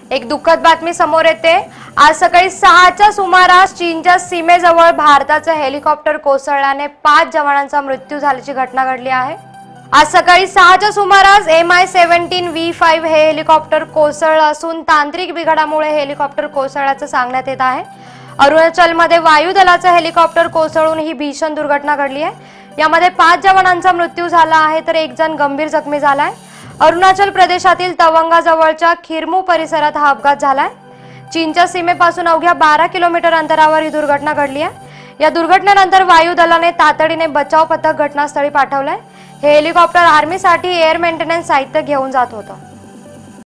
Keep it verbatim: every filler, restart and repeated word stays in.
एक दुःखद बातमी समोर येते। आज सकाळी सहाच्या सुमारास चीनच्या सीमेजवळ भारताचं हेलिकॉप्टर कोसळल्याने पाच जवानांचा मृत्यू झाल्याची घटना घडली आहे। आज सकाळी सहाच्या सुमारास M I seventeen V five हे हेलिकॉप्टर कोसळलं असून तांत्रिक बिघाडामुळे हेलिकॉप्टर कोसळल्याचं सांगण्यात येत आहे। अरुणाचलमध्ये वायुदलाचं हेलिकॉप्टर कोसळून ही भीषण दुर्घटना घडली आहे। यामध्ये पाच जवानांचा मृत्यू झाला आहे तर एक जण गंभीर जखमी झाला आहे। अरुणाचल प्रदेशातील तवंगाजवळच्या खिरमू परिसरात हा अपघात झालाय। चीनच्या सीमेपासून अवघ्या बारा किलोमीटर अंतरावर ही दुर्घटना घडली आहे। या दुर्घटनेनंतर वायुदलाने तातडीने बचाव पथक घटनास्थळी पाठवलंय। हे हेलिकॉप्टर आर्मीसाठी एअर मेंटेनन्स साहित्य घेऊन जात होतं।